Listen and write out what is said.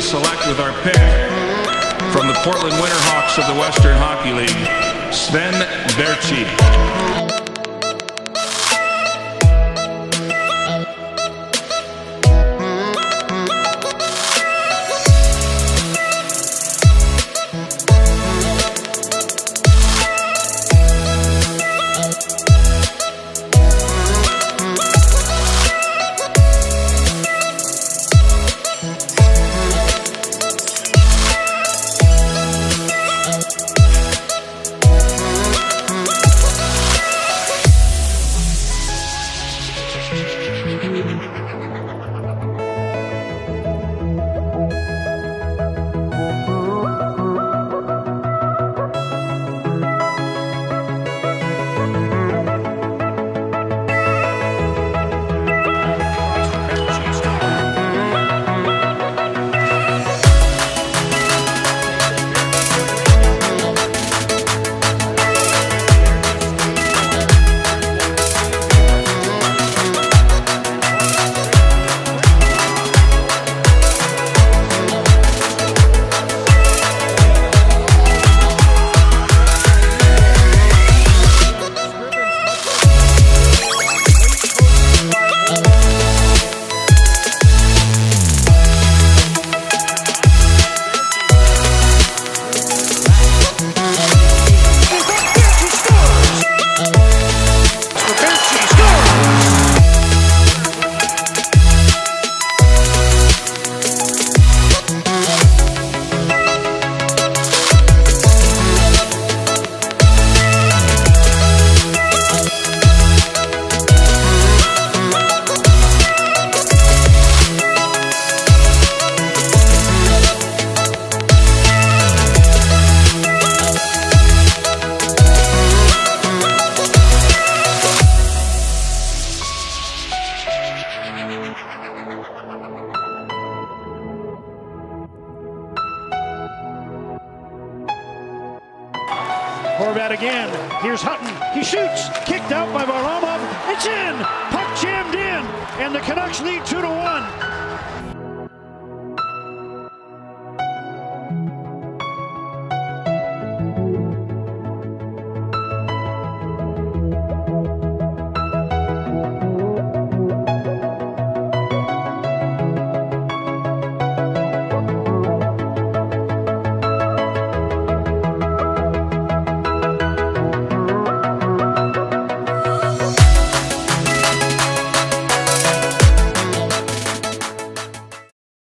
select with our pick from the Portland Winterhawks of the Western Hockey League, Sven Baertschi. Horvat again. Here's Hutton. He shoots. Kicked out by Varlamov. It's in. Puck jammed in. And the Canucks lead 2-1.